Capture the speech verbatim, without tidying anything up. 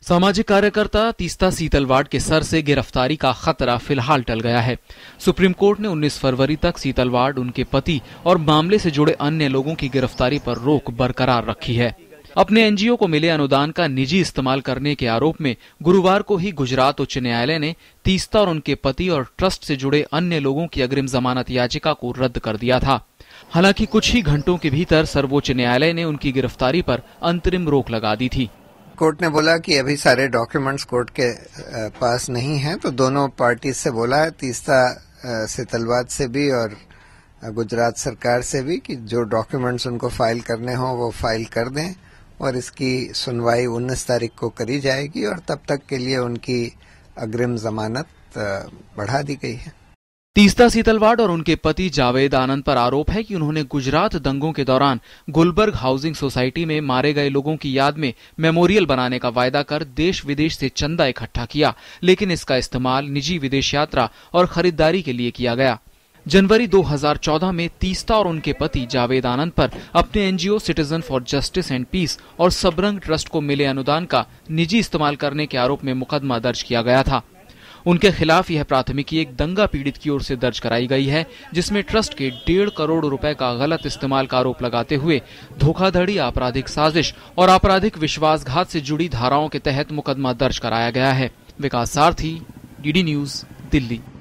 सामाजिक कार्यकर्ता तीस्ता सीतलवाड़ के सर से गिरफ्तारी का खतरा फिलहाल टल गया है। सुप्रीम कोर्ट ने उन्नीस फरवरी तक सीतलवाड़, उनके पति और मामले से जुड़े अन्य लोगों की गिरफ्तारी पर रोक बरकरार रखी है। अपने एनजीओ को मिले अनुदान का निजी इस्तेमाल करने के आरोप में गुरुवार को ही गुजरात उच्च न्यायालय ने तीस्ता और उनके पति और ट्रस्ट से जुड़े अन्य लोगों की अग्रिम जमानत याचिका को रद्द कर दिया था। हालांकि कुछ ही घंटों के भीतर सर्वोच्च न्यायालय ने उनकी गिरफ्तारी पर अंतरिम रोक लगा दी थी। कोर्ट ने बोला कि अभी सारे डॉक्यूमेंट्स कोर्ट के पास नहीं हैं, तो दोनों पार्टी से बोला है, तीस्ता सीतलवाड़ से भी और गुजरात सरकार से भी, कि जो डॉक्यूमेंट्स उनको फाइल करने हो वो फाइल कर दें और इसकी सुनवाई उन्नीस तारीख को करी जाएगी और तब तक के लिए उनकी अग्रिम जमानत बढ़ा दी गई है। तीस्ता सीतलवाड़ और उनके पति जावेद आनंद पर आरोप है कि उन्होंने गुजरात दंगों के दौरान गुलबर्ग हाउसिंग सोसाइटी में मारे गए लोगों की याद में मेमोरियल बनाने का वायदा कर देश विदेश से चंदा इकट्ठा किया, लेकिन इसका इस्तेमाल निजी विदेश यात्रा और खरीदारी के लिए किया गया। जनवरी दो हज़ार चौदह में तीस्ता और उनके पति जावेद आनंद पर अपने NGO citizen for justice and peace और सबरंग ट्रस्ट को मिले अनुदान का निजी इस्तेमाल करने के आरोप में मुकदमा दर्ज किया गया था। उनके खिलाफ यह प्राथमिकी एक दंगा पीड़ित की ओर से दर्ज कराई गई है, जिसमें ट्रस्ट के डेढ़ करोड़ रुपए का गलत इस्तेमाल का आरोप लगाते हुए धोखाधड़ी, आपराधिक साजिश और आपराधिक विश्वासघात से जुड़ी धाराओं के तहत मुकदमा दर्ज कराया गया है। विकास सारथी, डीडी न्यूज, दिल्ली।